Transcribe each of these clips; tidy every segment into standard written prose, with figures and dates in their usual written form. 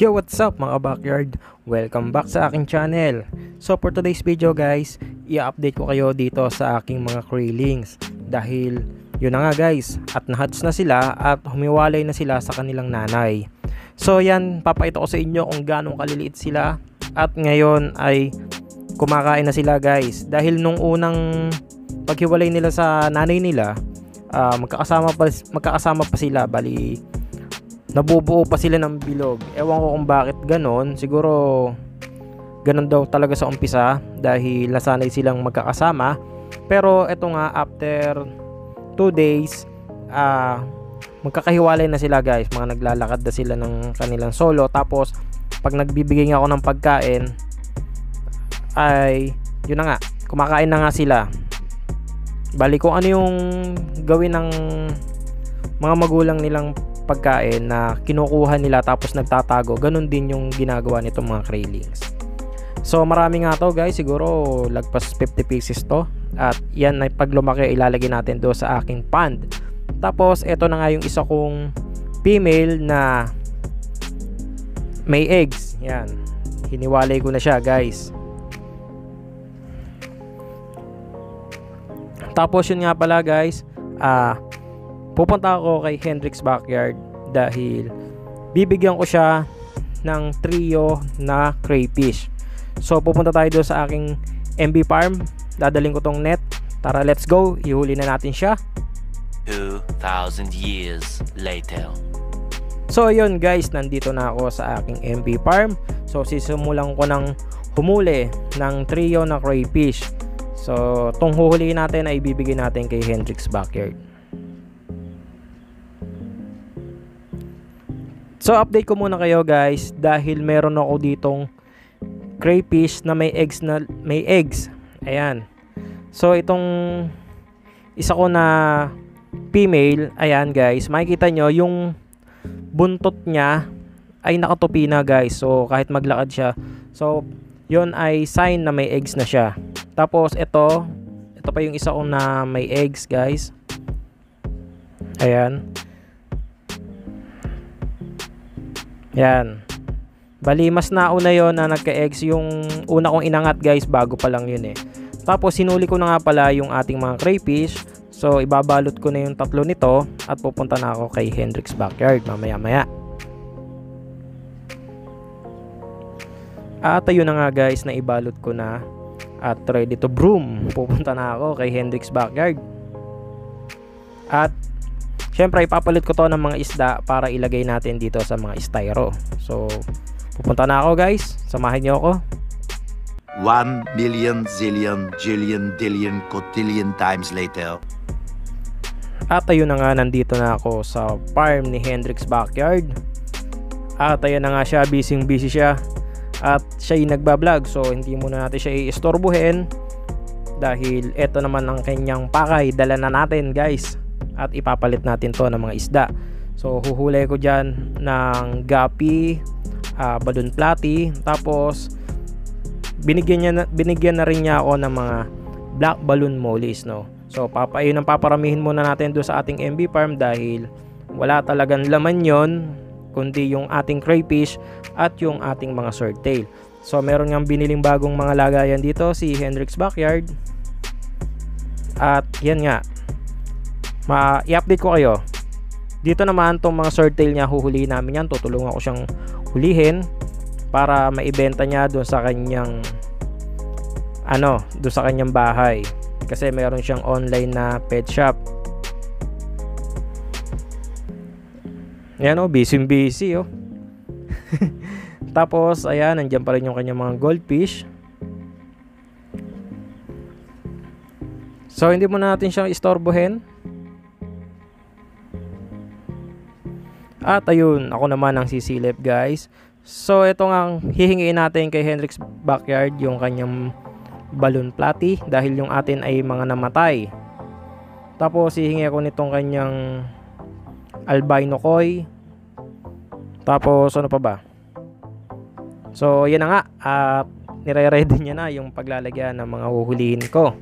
Yo, what's up mga backyard? Welcome back sa aking channel. So for today's video guys, i-update ko kayo dito sa aking mga krillings. Dahil yun na nga guys, at na-hatch na sila at humiwalay na sila sa kanilang nanay. So yan, papakita ko sa inyo kung gaano kaliliit sila. At ngayon ay kumakain na sila guys. Dahil nung unang paghiwalay nila sa nanay nila, magkakasama pa sila, bali nabubuo pa sila ng bilog. Ewan ko kung bakit ganon. Siguro ganon daw talaga sa umpisa dahil nasanay silang magkakasama. Pero eto nga, after 2 days magkakahiwalay na sila guys. Mga naglalakad na sila ng kanilang solo. Tapos pag nagbibigay nga ako ng pagkain ay yun na nga, kumakain na nga sila. Bali kung ano yung gawin ng mga magulang nilang pagkain na kinukuha nila tapos nagtatago, ganun din yung ginagawa nitong mga krillings. So marami nga to guys, siguro lagpas 50 pieces to. At yan ay pag lumaki ilalagay natin do sa aking pond. Tapos eto na nga yung isa kong female na may eggs. Yan, hiniwalay ko na siya guys. Tapos yun nga pala guys, pupunta ako kay Hendrix Backyard dahil bibigyan ko siya ng trio na crayfish. So pupunta tayo doon sa aking MB farm, dadaling ko tong net. Tara, let's go, ihuli na natin siya. 2,000 years later. So yun guys, nandito na ako sa aking MB farm. So sisimulan ko ng humuli ng trio na crayfish. So tong huhulihin natin ay ibibigay natin kay Hendrix Backyard. So update ko muna kayo guys dahil meron ako ditong crayfish na may eggs. Ayan. So itong isa ko na female, ayan guys, makikita nyo yung buntot niya ay nakatupi na guys. So kahit maglakad siya, so yun ay sign na may eggs na siya. Tapos ito pa yung isa ko na may eggs guys. Ayan. Yan. Bali mas nauna yon na nagka-eggs. Yung una kong inangat guys, bago pa lang yun eh. Tapos sinuli ko na nga pala yung ating mga crayfish. So ibabalot ko na yung tatlo nito at pupunta na ako kay Hendrix Backyard mamaya maya. At ayun na nga guys, na ibalot ko na at ready to broom. Pupunta na ako kay Hendrix Backyard. At syempre ipapalit ko to ng mga isda para ilagay natin dito sa mga styro. So pupunta na ako guys, samahan niyo ako. 1 million zillion jillion dillion cotillion times later. At ayun na nga, nandito na ako sa farm ni Hendrix Backyard. At ayun na nga siya, busy siya. At siya yung nagbablog, so hindi muna natin siya i-istorbohin dahil eto naman ang kanyang pakay. Dala na natin guys at ipapalit natin to ng mga isda. So huhulay ko dyan ng gapi, balloon platy. Tapos binigyan na rin niya ako ng mga black balloon mollies, no? So ayun ang paparamihin muna natin doon sa ating MB farm dahil wala talagang laman yon kundi yung ating crayfish at yung ating mga swordtail. So meron ngang biniling bagong mga lagayan dito si Hendrix Backyard. At yan nga, i-update ko kayo. Dito naman tong mga swordtail niya, huhulihin namin yan. Tutulungan ko siyang hulihin para maibenta niya doon sa kanyang doon sa kanyang bahay. Kasi meron siyang online na pet shop. Yan busy oh. Tapos ayan, nandiyan pa rin yung kanyang mga goldfish. So hindi muna natin siyang istorbohin. At ayun, ako naman ang sisilip guys. So ito nga hihingiin natin kay Hendrix Backyard, yung kanyang balloon platy dahil yung atin ay mga namatay. Tapos hihingi ako nitong kanyang albino koi. Tapos ano pa ba? So yan na nga, at nire-ready niya na yung paglalagyan ng mga huhulihin ko.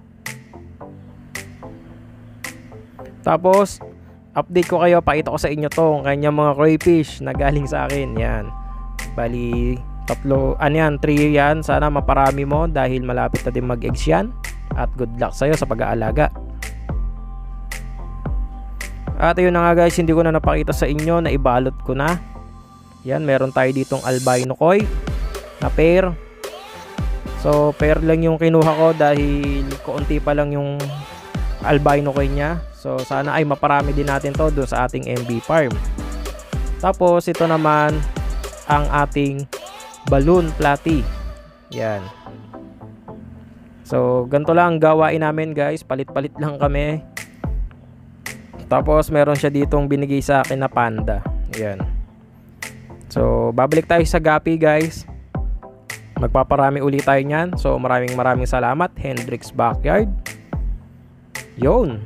Tapos update ko kayo, pakita ko sa inyo tong kanyang mga crayfish na galing sa akin. Yan, Bali, 3 yan. Sana maparami mo dahil malapit na din mag-eggs yan. At good luck sa'yo sa pag-aalaga. At ayun na nga guys, hindi ko na napakita sa inyo na ibalot ko na. Yan, meron tayo ditong albino koi na pair. So, pair lang yung kinuha ko dahil kaunti pa lang yung albino koi niya. So, sana ay maparami din natin to doon sa ating MB farm. Tapos, ito naman ang ating balloon platy. Yan. So, ganito lang ang gawain namin guys. Palit-palit lang kami. Tapos, meron siya ditong binigay sa akin na panda. Yan. So, babalik tayo sa gapi guys. Magpaparami ulit tayo niyan. So, maraming salamat Hendrix Backyard. Yun.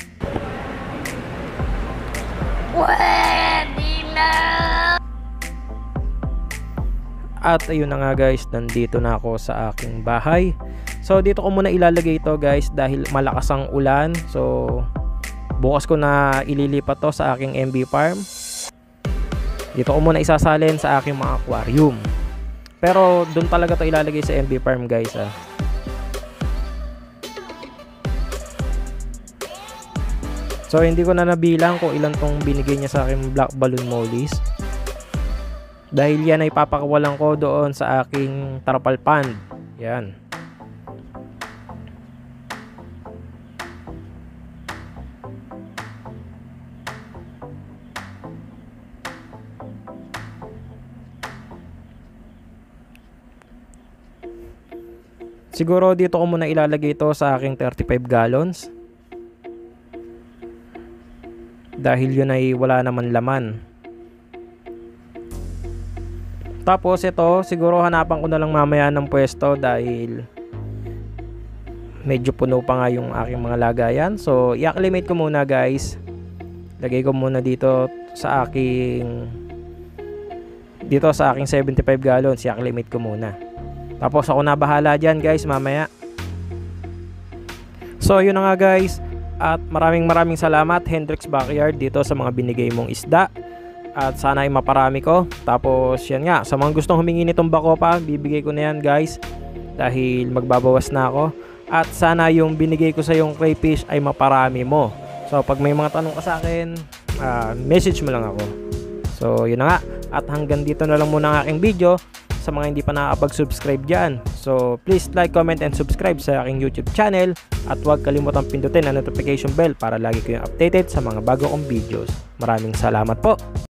At ayun na nga guys, nandito na ako sa aking bahay. So, dito ko muna ilalagay ito guys dahil malakas ang ulan. So, bukas ko na ililipat to sa aking MB farm. Dito ko muna isasalin sa aking mga aquarium. Pero doon talaga to ilalagay sa MB farm guys ah. So hindi ko na nabilang kung ilan tong binigay niya sa aking black balloon mollies. Dahil yan ay papakawalan ko doon sa aking tarpal pond. Yan. Siguro dito ko muna ilalagay ito sa aking 35 gallons. Dahil yun ay wala naman laman. Tapos ito, siguro hanapan ko na lang mamaya ng pwesto dahil medyo puno pa nga yung aking mga lagayan. So, i-acclimate ko muna guys. Lagay ko muna dito sa aking 75 gallons. I-acclimate ko muna. Tapos ako na bahala dyan guys mamaya. So yun na nga guys. At maraming salamat Hendrix Backyard dito sa mga binigay mong isda. At sana ay maparami ko. Tapos yan nga, sa mga gustong humingi nitong bako pa, bibigay ko na yan guys. Dahil magbabawas na ako. At sana yung binigay ko sa yung crayfish ay maparami mo. So pag may mga tanong ka sa akin, message mo lang ako. So yun na nga. At hanggang dito na lang muna ang aking video. Sa mga hindi pa nakakapag-subscribe dyan. So, please like, comment, and subscribe sa aking YouTube channel. At huwag kalimutang pindutin ang notification bell para lagi kayong updated sa mga bago kong videos. Maraming salamat po!